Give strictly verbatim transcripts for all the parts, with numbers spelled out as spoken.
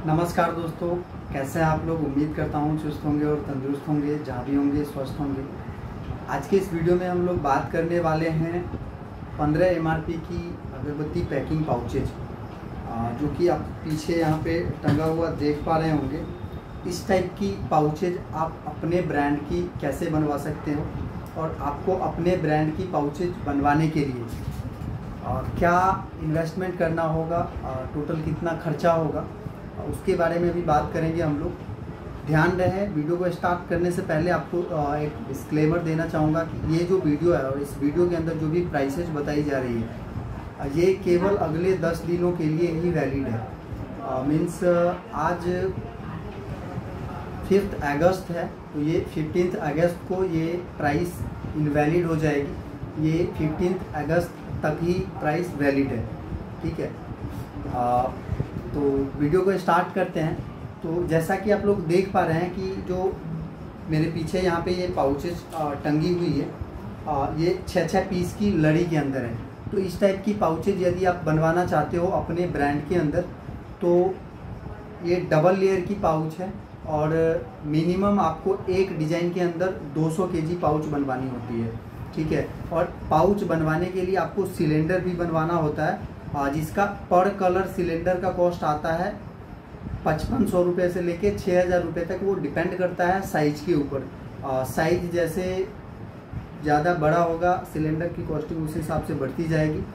नमस्कार दोस्तों, कैसे हैं आप लोग। उम्मीद करता हूँ चुस्त होंगे और तंदुरुस्त होंगे, जहाँ भी होंगे स्वस्थ होंगे। आज के इस वीडियो में हम लोग बात करने वाले हैं पंद्रह एम आर पी की अगरबत्ती पैकिंग पाउचेज, जो कि आप पीछे यहाँ पे टंगा हुआ देख पा रहे होंगे। इस टाइप की पाउचेज आप अपने ब्रांड की कैसे बनवा सकते हो और आपको अपने ब्रांड की पाउचेज बनवाने के लिए और क्या इन्वेस्टमेंट करना होगा, टोटल कितना खर्चा होगा, उसके बारे में भी बात करेंगे हम लोग। ध्यान रहे, वीडियो को स्टार्ट करने से पहले आपको एक डिस्क्लेमर देना चाहूँगा कि ये जो वीडियो है और इस वीडियो के अंदर जो भी प्राइसेस बताई जा रही है ये केवल अगले दस दिनों के लिए ही वैलिड है। मीन्स आज फिफ्थ अगस्त है, तो ये फिफ्टींथ अगस्त को ये प्राइस इनवैलिड हो जाएगी। ये फिफ्टींथ अगस्त तक ही प्राइस वैलिड है, ठीक है। आ, तो वीडियो को स्टार्ट करते हैं। तो जैसा कि आप लोग देख पा रहे हैं कि जो मेरे पीछे यहाँ पे ये पाउचेज टंगी हुई है, आ, ये छः छः पीस की लड़ी के अंदर है। तो इस टाइप की पाउचेज यदि आप बनवाना चाहते हो अपने ब्रांड के अंदर, तो ये डबल लेयर की पाउच है और मिनिमम आपको एक डिज़ाइन के अंदर दो सौ केजी पाउच बनवानी होती है, ठीक है। और पाउच बनवाने के लिए आपको सिलेंडर भी बनवाना होता है, जिसका पर कलर सिलेंडर का कॉस्ट आता है पचपन सौ रुपये से लेके छः हज़ार रुपये तक। वो डिपेंड करता है साइज़ के ऊपर। साइज़ जैसे ज़्यादा बड़ा होगा सिलेंडर की कॉस्टिंग उस हिसाब से बढ़ती जाएगी।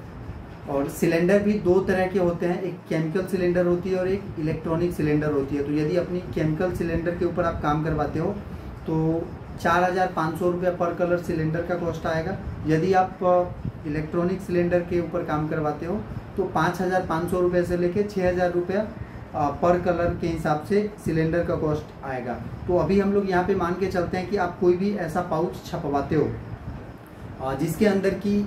और सिलेंडर भी दो तरह के होते हैं, एक केमिकल सिलेंडर होती है और एक इलेक्ट्रॉनिक सिलेंडर होती है। तो यदि अपनी केमिकल सिलेंडर के ऊपर आप काम करवाते हो तो चार हज़ार पाँच सौ रुपये पर कलर सिलेंडर का कॉस्ट आएगा। यदि आप इलेक्ट्रॉनिक सिलेंडर के ऊपर काम करवाते हो तो पाँच हज़ार पाँच सौ रुपये से लेके छः हज़ार रुपया पर कलर के हिसाब से सिलेंडर का कॉस्ट आएगा। तो अभी हम लोग यहाँ पे मान के चलते हैं कि आप कोई भी ऐसा पाउच छपवाते हो जिसके अंदर की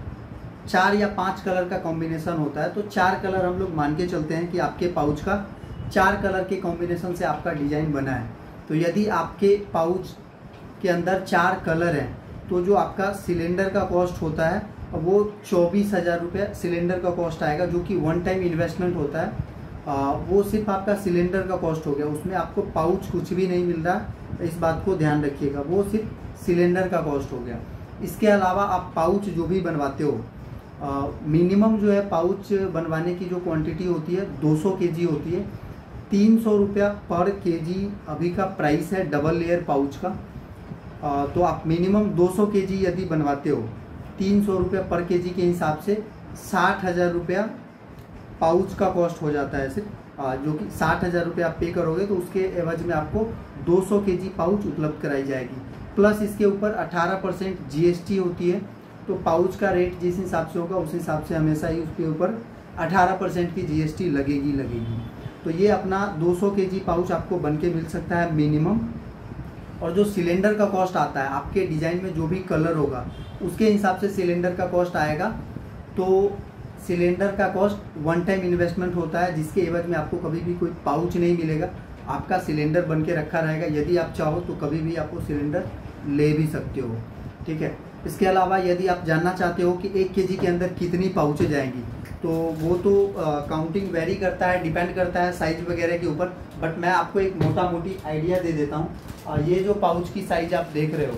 चार या पांच कलर का कॉम्बिनेशन होता है, तो चार कलर हम लोग मान के चलते हैं कि आपके पाउच का चार कलर के कॉम्बिनेशन से आपका डिज़ाइन बना है। तो यदि आपके पाउच के अंदर चार कलर हैं तो जो आपका सिलेंडर का कॉस्ट होता है वो चौबीस हज़ार रुपये सिलेंडर का कॉस्ट आएगा, जो कि वन टाइम इन्वेस्टमेंट होता है। आ, वो सिर्फ आपका सिलेंडर का कॉस्ट हो गया, उसमें आपको पाउच कुछ भी नहीं मिल रहा, इस बात को ध्यान रखिएगा। वो सिर्फ सिलेंडर का कॉस्ट हो गया। इसके अलावा आप पाउच जो भी बनवाते हो, मिनिमम जो है पाउच बनवाने की जो क्वांटिटी होती है दो सौ केजी होती है। तीन सौ रुपया पर केजी अभी का प्राइस है डबल लेयर पाउच का। आ, तो आप मिनिमम दो सौ केजी यदि बनवाते हो, तीन सौ रुपया पर केजी के हिसाब से साठ हज़ार रुपया पाउच का कॉस्ट हो जाता है सिर्फ, जो कि साठ हज़ार रुपये आप पे करोगे तो उसके एवज में आपको दो सौ केजी पाउच उपलब्ध कराई जाएगी। प्लस इसके ऊपर अठारह परसेंट जीएसटी होती है। तो पाउच का रेट जिस हिसाब से होगा उस हिसाब से हमेशा ही उसके ऊपर अठारह परसेंट की जीएसटी लगेगी लगेगी तो ये अपना दो सौ केजी पाउच आपको बन के मिल सकता है मिनिमम। और जो सिलेंडर का कॉस्ट आता है, आपके डिज़ाइन में जो भी कलर होगा उसके हिसाब से सिलेंडर का कॉस्ट आएगा। तो सिलेंडर का कॉस्ट वन टाइम इन्वेस्टमेंट होता है, जिसके एवज में आपको कभी भी कोई पाउच नहीं मिलेगा, आपका सिलेंडर बन के रखा रहेगा। यदि आप चाहो तो कभी भी आपको सिलेंडर ले भी सकते हो, ठीक है। इसके अलावा यदि आप जानना चाहते हो कि एक केजी के अंदर कितनी पाउचेज आएंगी, तो वो तो काउंटिंग वेरी करता है, डिपेंड करता है साइज वगैरह के ऊपर। बट मैं आपको एक मोटा मोटी आइडिया दे देता हूँ। ये जो पाउच की साइज आप देख रहे हो,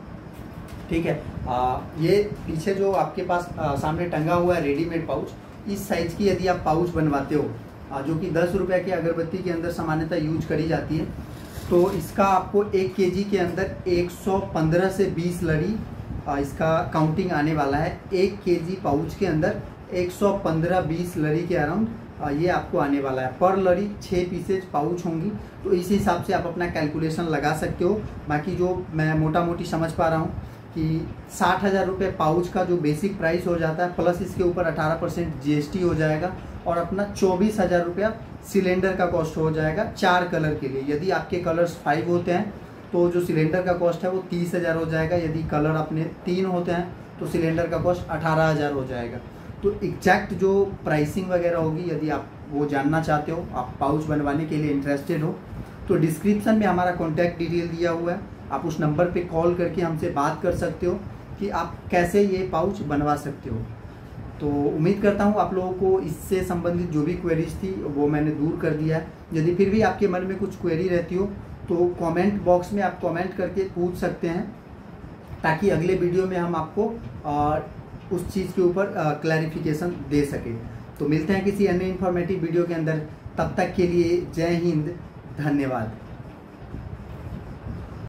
ठीक है, आ, ये पीछे जो आपके पास आ, सामने टंगा हुआ है रेडीमेड पाउच, इस साइज की यदि आप पाउच बनवाते हो, आ, जो कि दस रुपये की अगरबत्ती के अंदर सामान्यतः यूज करी जाती है, तो इसका आपको एक केजी के अंदर एक सौ पंद्रह से बीस लड़ी इसका काउंटिंग आने वाला है। एक केजी पाउच के अंदर एक सौ पंद्रह बीस लड़ी के अराउंड ये आपको आने वाला है। पर लड़ी छः पीसेज पाउच होंगी, तो इस हिसाब से आप अपना कैलकुलेशन लगा सकते हो। बाकी जो मैं मोटा मोटी समझ पा रहा हूँ कि साठ हज़ार रुपये पाउच का जो बेसिक प्राइस हो जाता है, प्लस इसके ऊपर अठारह परसेंट जीएसटी हो जाएगा और अपना चौबीस हज़ार रुपया सिलेंडर का कॉस्ट हो जाएगा चार कलर के लिए। यदि आपके कलर्स फाइव होते हैं तो जो सिलेंडर का कॉस्ट है वो तीस हज़ार हो जाएगा। यदि कलर अपने तीन होते हैं तो सिलेंडर का कॉस्ट अठारह हज़ार हो जाएगा। तो एग्जैक्ट जो प्राइसिंग वगैरह होगी, यदि आप वो जानना चाहते हो, आप पाउच बनवाने के लिए इंटरेस्टेड हो, तो डिस्क्रिप्शन में हमारा कॉन्टैक्ट डिटेल दिया हुआ है। आप उस नंबर पे कॉल करके हमसे बात कर सकते हो कि आप कैसे ये पाउच बनवा सकते हो। तो उम्मीद करता हूँ आप लोगों को इससे संबंधित जो भी क्वेरीज थी वो मैंने दूर कर दिया है। यदि फिर भी आपके मन में कुछ क्वेरी रहती हो तो कमेंट बॉक्स में आप कमेंट करके पूछ सकते हैं, ताकि अगले वीडियो में हम आपको आ, उस चीज़ के ऊपर क्लैरिफिकेशन दे सके। तो मिलते हैं किसी अन्य इन्फॉर्मेटिव वीडियो के अंदर, तब तक के लिए जय हिंद, धन्यवाद।